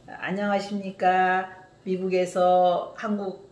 안녕하십니까. 미국에서 한국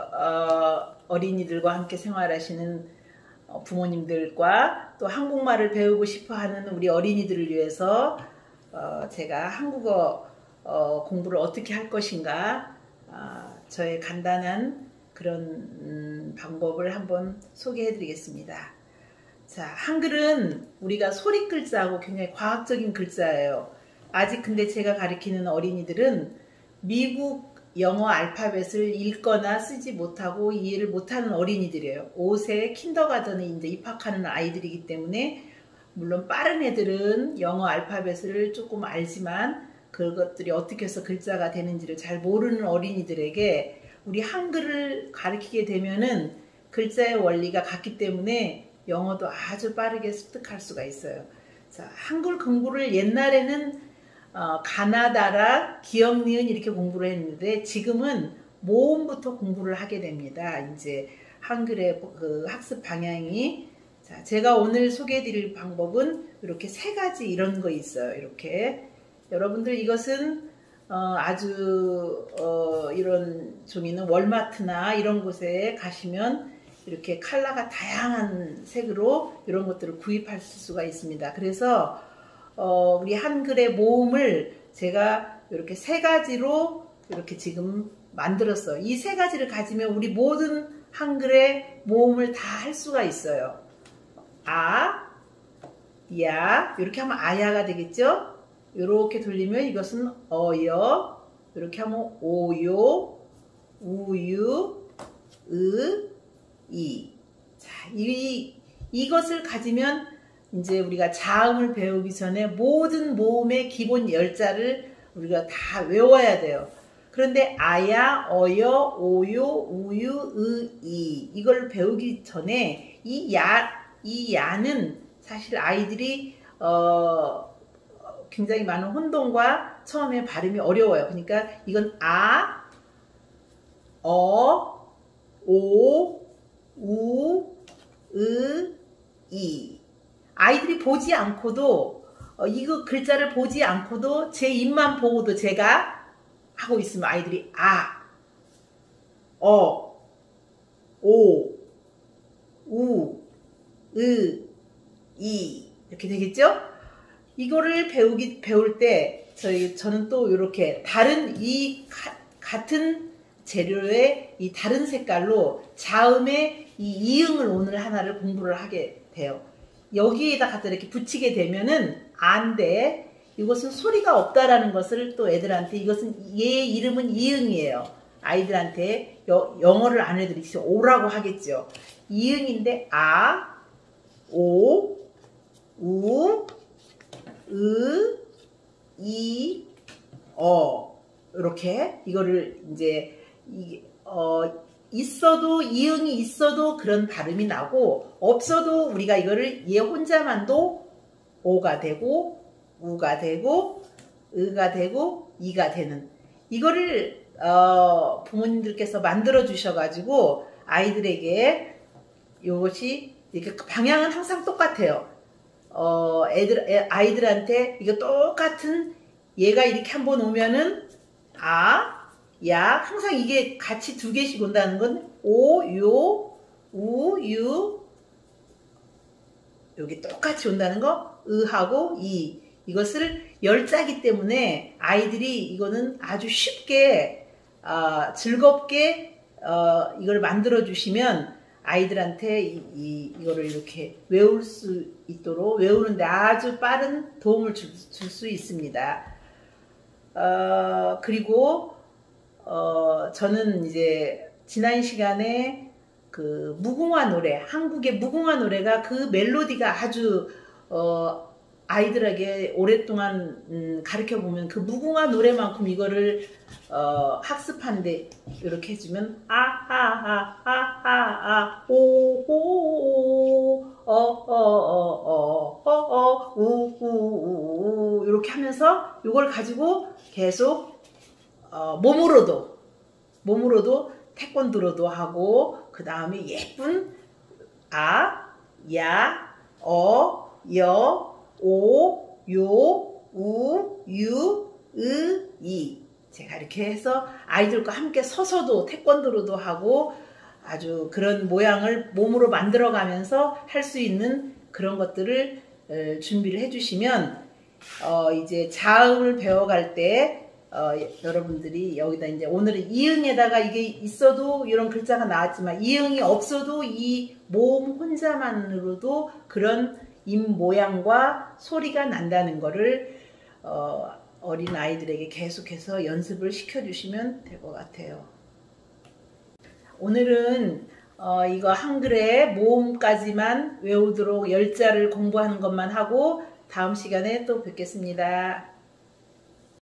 어린이들과 함께 생활하시는 부모님들과 또 한국말을 배우고 싶어 하는 우리 어린이들을 위해서 제가 한국어 공부를 어떻게 할 것인가 저의 간단한 그런 방법을 한번 소개해 드리겠습니다. 자, 한글은 우리가 소리 글자하고 굉장히 과학적인 글자예요. 아직 근데 제가 가르치는 어린이들은 미국 영어 알파벳을 읽거나 쓰지 못하고 이해를 못하는 어린이들이에요. 5세 킨더가든에 이제 입학하는 아이들이기 때문에 물론 빠른 애들은 영어 알파벳을 조금 알지만 그것들이 어떻게 해서 글자가 되는지를 잘 모르는 어린이들에게 우리 한글을 가르치게 되면은 글자의 원리가 같기 때문에 영어도 아주 빠르게 습득할 수가 있어요. 자, 한글 공부를 옛날에는 가나다라, 기역, 니은 이렇게 공부를 했는데 지금은 모음부터 공부를 하게 됩니다. 이제 한글의 그 학습 방향이 자, 제가 오늘 소개해 드릴 방법은 이렇게 세 가지 이런 거 있어요. 이렇게 여러분들 이것은 아주 이런 종이는 월마트나 이런 곳에 가시면 이렇게 컬러가 다양한 색으로 이런 것들을 구입할 수가 있습니다. 그래서 우리 한글의 모음을 제가 이렇게 세 가지로 이렇게 지금 만들었어요. 이 세 가지를 가지면 우리 모든 한글의 모음을 다 할 수가 있어요. 아, 야, 이렇게 하면 아야가 되겠죠? 이렇게 돌리면 이것은 어여, 이렇게 하면 오요, 우유, 이. 자, 이것을 가지면 이제 우리가 자음을 배우기 전에 모든 모음의 기본 10자를 우리가 다 외워야 돼요. 그런데 아야, 어여, 오요, 우유, 이 이걸 배우기 전에 이 야는 사실 아이들이 굉장히 많은 혼동과 처음에 발음이 어려워요. 그러니까 이건 아, 어, 오, 우, 이. 아이들이 보지 않고도 이거 글자를 보지 않고도 제 입만 보고도 제가 하고 있으면 아이들이 아, 어, 오, 우, 이 이렇게 되겠죠? 이거를 배울 때 저는 또 이렇게 다른 같은 재료의 이 다른 색깔로 자음의 이 이응을 오늘 하나를 공부를 하게 돼요. 여기에다 갖다 이렇게 붙이게 되면은 안돼. 이것은 소리가 없다라는 것을 또 애들한테 이것은 얘 이름은 이응이에요. 아이들한테 영어를 안 해드리지 오라고 하겠죠. 이응인데 아, 오, 우, 이, 이렇게 이거를 이제 있어도 이응이 있어도 그런 발음이 나고 없어도 우리가 이거를 얘 혼자만도 오가 되고 우가 되고 으가 되고 이가 되는 이거를 부모님들께서 만들어 주셔가지고 아이들에게 이것이 이렇게 방향은 항상 똑같아요. 아이들한테 이거 똑같은 얘가 이렇게 한번 오면은 아, 야, 항상 이게 같이 두 개씩 온다는 건 오, 요, 우, 유 여기 똑같이 온다는 거 으하고 이것을 10자기 때문에 아이들이 이거는 아주 쉽게 즐겁게 이걸 만들어 주시면 아이들한테 이거를 이렇게 외울 수 있도록 외우는데 아주 빠른 도움을 줄 수 있습니다. 그리고 저는 이제 지난 시간에 그 무궁화 노래, 한국의 무궁화 노래가 그 멜로디가 아주 아이들에게 오랫동안 가르쳐 보면 그 무궁화 노래만큼 이거를 학습하는데 이렇게 해주면 아하하하하하 오오 우우우 이렇게 하면서 이걸 가지고 계속 몸으로도 태권도로도 하고 그 다음에 예쁜 아, 야, 어, 여, 오, 요, 우, 유, 이 제가 이렇게 해서 아이들과 함께 서서도 태권도로도 하고 아주 그런 모양을 몸으로 만들어 가면서 할 수 있는 그런 것들을 준비를 해 주시면 이제 자음을 배워갈 때 여러분들이 여기다 이제 오늘은 이응에다가 이게 있어도 이런 글자가 나왔지만 이응이 없어도 이 모음 혼자만으로도 그런 입 모양과 소리가 난다는 거를 어린 아이들에게 계속해서 연습을 시켜주시면 될 것 같아요. 오늘은 이거 한글의 모음까지만 외우도록 10자를 공부하는 것만 하고 다음 시간에 또 뵙겠습니다.